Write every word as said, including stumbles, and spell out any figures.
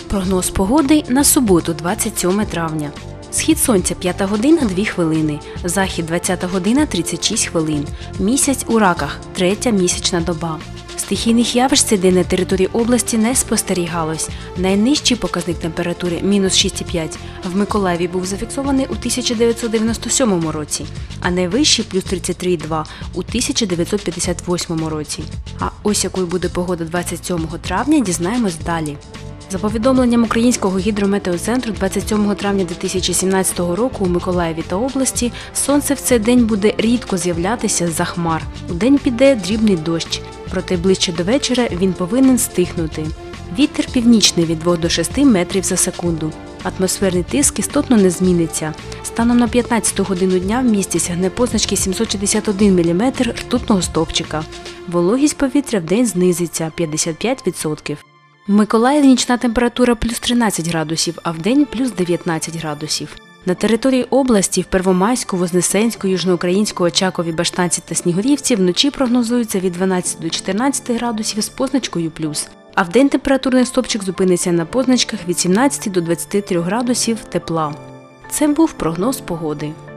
Прогноз погоди на суботу, двадцять сьоме травня. Схід сонця – п'ята година дві хвилини, захід – двадцята година тридцять шість хвилин, місяць у раках – третя місячна доба. Стихійних явищ цей день на території області не спостерігалось. Найнижчий показник температури – мінус шість цілих п'ять в Миколаєві був зафіксований у тисяча дев'ятсот дев'яносто сьомому році, а найвищий – плюс тридцять три цілих два у тисяча дев'ятсот п'ятдесят восьмому році. А ось якою буде погода двадцять сьомого травня, дізнаємось далі. За повідомленням Українського гідрометеоцентру, двадцять сьомого травня дві тисячі сімнадцятого року у Миколаєві та області сонце в цей день буде рідко з'являтися з-за хмар. Удень піде дрібний дощ, проте ближче до вечора він повинен стихнути. Вітер північний від двох до шести метрів за секунду. Атмосферний тиск істотно не зміниться. Станом на п'ятнадцяту годину дня в місті сягне позначки сімсот шістдесят один міліметр ртутного стовпчика. Вологість повітря вдень знизиться – п'ятдесят п'ять відсотків. В Миколаєві нічна температура плюс тринадцять градусів, а вдень плюс дев'ятнадцять градусів. На території області в Первомайську, Вознесенську, Южноукраїнську, Очакові, Баштанці та Снігурівці вночі прогнозується від дванадцяти до чотирнадцяти градусів з позначкою плюс, а вдень температурний стовпчик зупиниться на позначках від сімнадцяти до двадцяти трьох градусів тепла. Це був прогноз погоди.